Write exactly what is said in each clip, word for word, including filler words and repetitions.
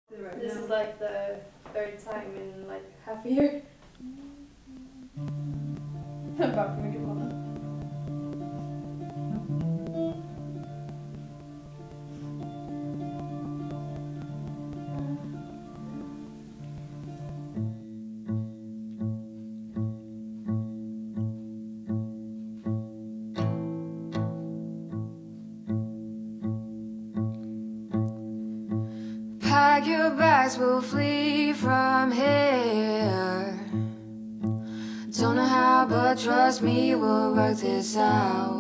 Right this now. Is like the third time in like half a year. Bak mikrofonen. Pack your bags, we'll flee from here. Don't know how, but trust me, we'll work this out.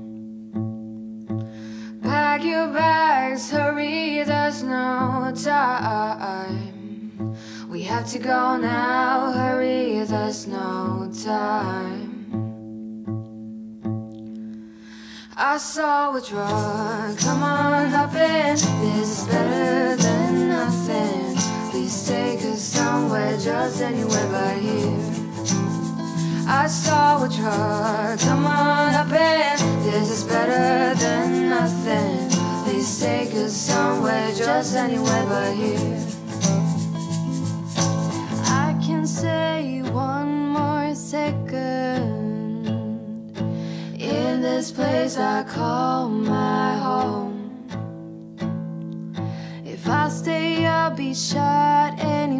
Pack your bags, hurry, there's no time. We have to go now, hurry, there's no time. I saw a drug, come on, hop in. This is better than nothing. Please take us somewhere, just anywhere but here. I saw a drug, come on, hop in. This is better than nothing. Please take us somewhere, just anywhere but here. I can say one more second in this place I call my home. If I stay, I'll be shot any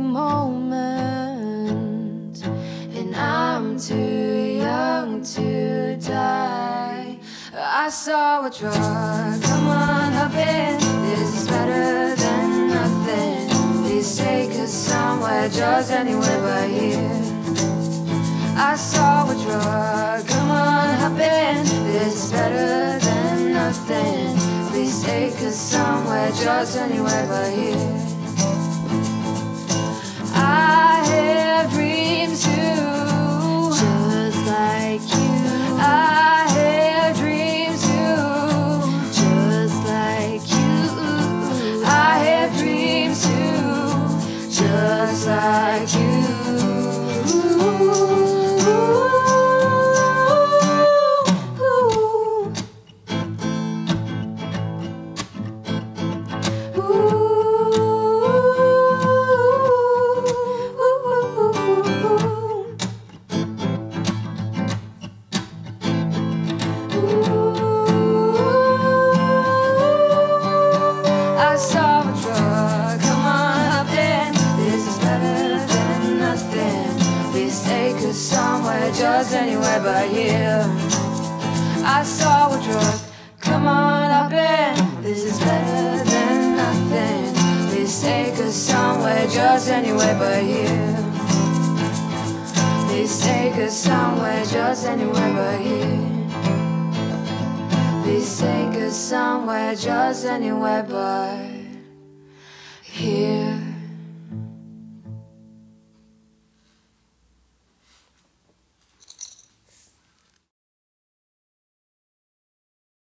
moment, and I'm too young to die. I saw a drug, come on, hop in. This is better than nothing. Please take us somewhere, just anywhere but here. I saw a drug, come on, hop in. This is better than nothing. Please take us somewhere, just anywhere but here. I have dreams too, just like you. I have dreams too, just like you. I have dreams too, just like you. I saw a drug, come on, hop in. This is better than nothing. Please take us somewhere, just anywhere but here. I saw a drug, come on, hop in. This is better than nothing. Please take us somewhere, just anywhere but here. Please take us somewhere, just anywhere but here. Please take us somewhere, just anywhere but here.